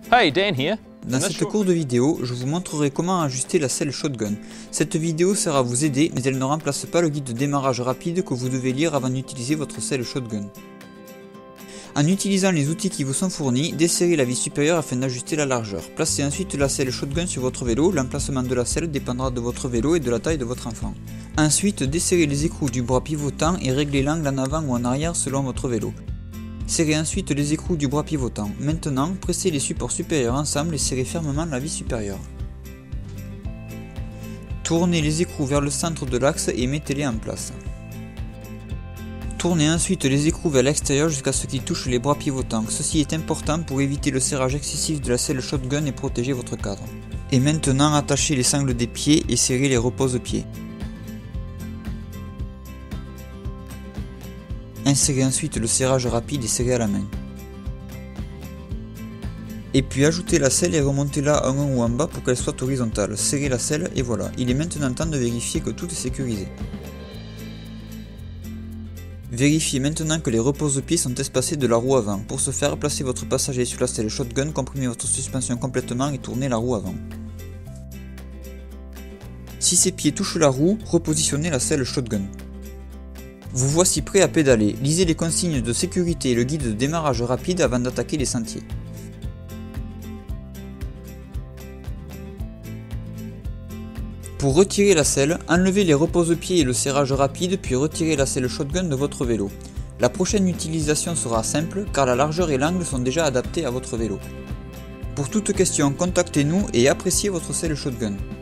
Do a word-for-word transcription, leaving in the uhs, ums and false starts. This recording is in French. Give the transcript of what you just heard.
Hey, Dan here. Dans cette courte vidéo, je vous montrerai comment ajuster la selle shotgun. Cette vidéo sert à vous aider, mais elle ne remplace pas le guide de démarrage rapide que vous devez lire avant d'utiliser votre selle shotgun. En utilisant les outils qui vous sont fournis, desserrez la vis supérieure afin d'ajuster la largeur. Placez ensuite la selle shotgun sur votre vélo, l'emplacement de la selle dépendra de votre vélo et de la taille de votre enfant. Ensuite, desserrez les écrous du bras pivotant et réglez l'angle en avant ou en arrière selon votre vélo. Serrez ensuite les écrous du bras pivotant. Maintenant, pressez les supports supérieurs ensemble et serrez fermement la vis supérieure. Tournez les écrous vers le centre de l'axe et mettez-les en place. Tournez ensuite les écrous vers l'extérieur jusqu'à ce qu'ils touchent les bras pivotants. Ceci est important pour éviter le serrage excessif de la selle shotgun et protéger votre cadre. Et maintenant, attachez les sangles des pieds et serrez les repose-pieds. Insérez ensuite le serrage rapide et serrez à la main. Et puis ajoutez la selle et remontez-la en haut ou en bas pour qu'elle soit horizontale. Serrez la selle et voilà, il est maintenant temps de vérifier que tout est sécurisé. Vérifiez maintenant que les repose-pieds sont espacés de la roue avant. Pour ce faire, placez votre passager sur la selle shotgun, comprimez votre suspension complètement et tournez la roue avant. Si ces pieds touchent la roue, repositionnez la selle shotgun. Vous voici prêt à pédaler. Lisez les consignes de sécurité et le guide de démarrage rapide avant d'attaquer les sentiers. Pour retirer la selle, enlevez les repose-pieds et le serrage rapide puis retirez la selle shotgun de votre vélo. La prochaine utilisation sera simple car la largeur et l'angle sont déjà adaptés à votre vélo. Pour toute question, contactez-nous et appréciez votre selle shotgun.